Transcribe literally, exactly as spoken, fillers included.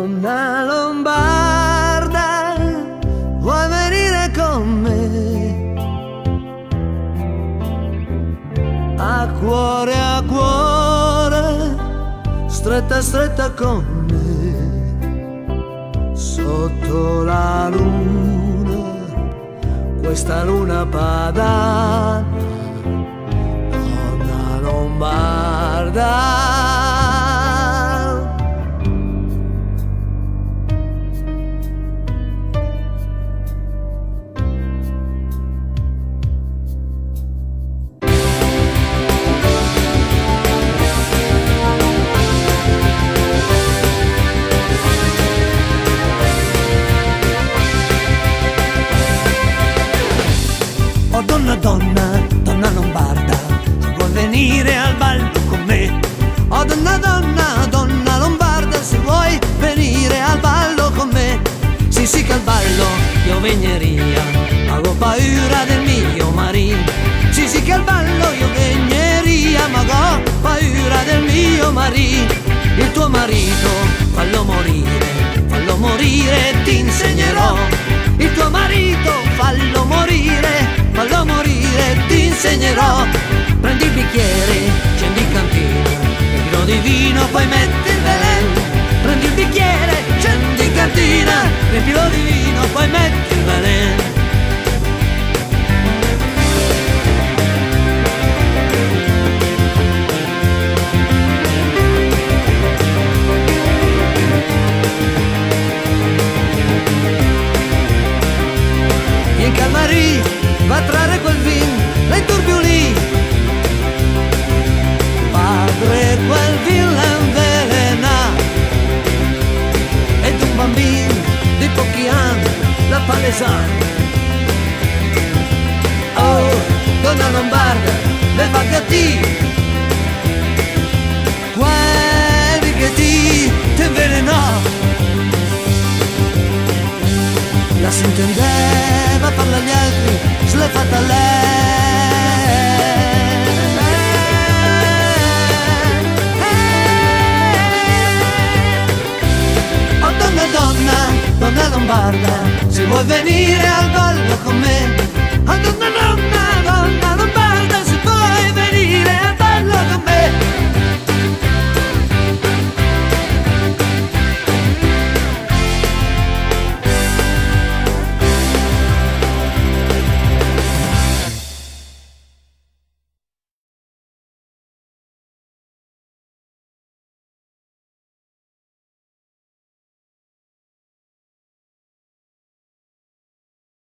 Donna lombarda, vuoi venire con me? A cuore a cuore, stretta stretta con me, sotto la luna, questa luna padana, donna lombarda. Oh donna, donna, donna lombarda, se vuoi venire al ballo con me. Oh donna, donna, donna lombarda, se vuoi venire al ballo con me. Sì, sì che al ballo io vegneria, avevo paura del mio marito. Sì, sì che al ballo io vegneria, ma ho paura del mio marito. Il tuo marito, fallo morire, fallo morire, ti insegnerò. Il tuo marito, fallo morire, fallo morire, ti insegnerò. Prendi il bicchiere, scendi in cantina, riempilo di vino, poi metti il veleno. Prendi il bicchiere, scendi in cantina, riempilo di vino, poi metti il veleno. In Calmarì va a trarre quel vin, la inturbiulì. Padre quel vin l'avvelena, ed un bambino di pochi anni la palesana. Oh, donna lombarda, le fa cattivo, quelli che ti te invelenò. La si intendeva, parla agli altri, se l'è fatta lei. Oh donna, donna, donna lombarda, se vuoi venire al ballo con me. Oh donna,